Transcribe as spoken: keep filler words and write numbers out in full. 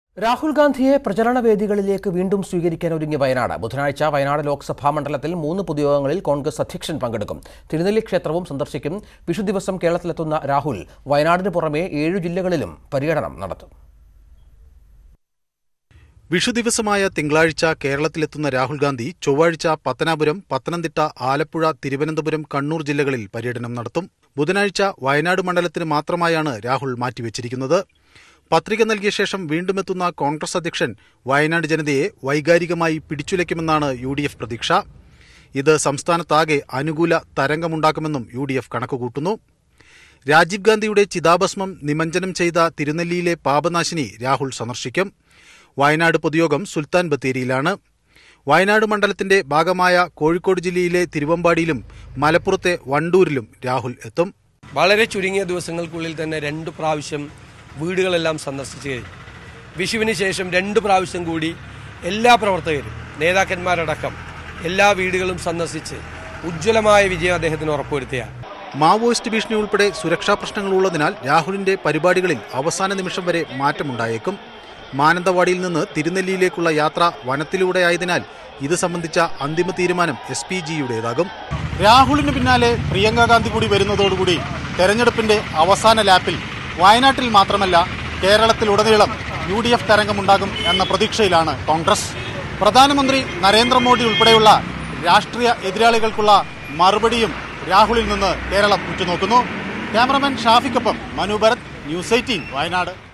രാഹുൽ ഗാന്ധിയെ പ്രചരണ വേദികളിലേക്ക് വീണ്ടും സ്വീകരിക്കാൻ ഒരുങ്ങിയ വയനാട്. ബുധനാഴ്ച വയനാട് ലോക്സഭാ മണ്ഡലത്തിൽ മൂന്ന് പൊതുയോഗങ്ങളിൽ കോൺഗ്രസ് അധ്യക്ഷൻ പങ്കെടുക്കും. തിരുനെല്ലി ക്ഷേത്രവും സന്ദർശിക്കും. വിഷു ദിവസം കേരളത്തിലെത്തുന്ന രാഹുൽ വയനാടിന് പുറമെ ഏഴു ജില്ലകളിലും പര്യടനം നടത്തും. വിഷു ദിവസമായ തിങ്കളാഴ്ച കേരളത്തിലെത്തുന്ന രാഹുൽ ഗാന്ധി ചൊവ്വാഴ്ച പത്തനാപുരം, പത്തനംതിട്ട, ആലപ്പുഴ, തിരുവനന്തപുരം, കണ്ണൂർ ജില്ലകളിൽ പര്യടനം നടത്തും. ബുധനാഴ്ച വയനാട് മണ്ഡലത്തിന് മാത്രമായാണ് രാഹുൽ മാറ്റിവെച്ചിരിക്കുന്നത്. പത്രിക നൽകിയ ശേഷം വീണ്ടുമെത്തുന്ന കോൺഗ്രസ് അധ്യക്ഷൻ വയനാട് ജനതയെ വൈകാരികമായി പിടിച്ചുലയ്ക്കുമെന്നാണ് യു ഡി എഫ് പ്രതീക്ഷ. ഇത് സംസ്ഥാനത്താകെ അനുകൂല തരംഗമുണ്ടാക്കുമെന്നും യു ഡി എഫ് കണക്കുകൂട്ടുന്നു. രാജീവ് ഗാന്ധിയുടെ ചിതാഭസ്മം നിമജ്ജനം ചെയ്ത തിരുനെല്ലിയിലെ പാപനാശിനി രാഹുൽ സന്ദർശിക്കും. വയനാട് പൊതുയോഗം സുൽത്താൻ ബത്തേരിയിലാണ്. വയനാട് മണ്ഡലത്തിന്റെ ഭാഗമായ കോഴിക്കോട് ജില്ലയിലെ തിരുവമ്പാടിയിലും മലപ്പുറത്തെ വണ്ടൂരിലും രാഹുൽ എത്തും. വളരെ ചുരുങ്ങിയ ദിവസങ്ങൾക്കുള്ളിൽ തന്നെ രണ്ടു പ്രാവശ്യം വീടുകളെല്ലാം സന്ദർശിച്ചു കഴിഞ്ഞു. വിഷുവിന് ശേഷം രണ്ടു പ്രാവശ്യം കൂടി എല്ലാ പ്രവർത്തകരും, നേതാക്കന്മാരടക്കം എല്ലാ വീടുകളും സന്ദർശിച്ച് ഉജ്ജ്വലമായ വിജയം അദ്ദേഹത്തിന് ഉറപ്പുവരുത്തിയാണ്. മാവോയിസ്റ്റ് ഭീഷണി ഉൾപ്പെടെ സുരക്ഷാ പ്രശ്നങ്ങളുള്ളതിനാൽ രാഹുലിന്റെ പരിപാടികളിൽ അവസാന നിമിഷം വരെ മാറ്റമുണ്ടായേക്കും. മാനന്തവാടിയിൽ നിന്ന് തിരുനെല്ലിയിലേക്കുള്ള യാത്ര വനത്തിലൂടെയായതിനാൽ ഇത് സംബന്ധിച്ച അന്തിമ തീരുമാനം എസ് പി ജിയുടേതാകും. രാഹുലിന് പിന്നാലെ പ്രിയങ്ക ഗാന്ധി കൂടി വരുന്നതോടുകൂടി തെരഞ്ഞെടുപ്പിന്റെ അവസാന ലാപ്പിൽ വയനാട്ടിൽ മാത്രമല്ല കേരളത്തിലുടനീളം യു ഡി എഫ് തരംഗമുണ്ടാകും എന്ന പ്രതീക്ഷയിലാണ് കോൺഗ്രസ്. പ്രധാനമന്ത്രി നരേന്ദ്രമോദി ഉൾപ്പെടെയുള്ള രാഷ്ട്രീയ എതിരാളികൾക്കുള്ള മറുപടിയും രാഹുലിൽ നിന്ന് കേരളം ഉറ്റുനോക്കുന്നു. ക്യാമറമാൻ ഷാഫിക്കൊപ്പം മനു ഭരത്, ന്യൂസ് എയ്റ്റീൻ, വയനാട്.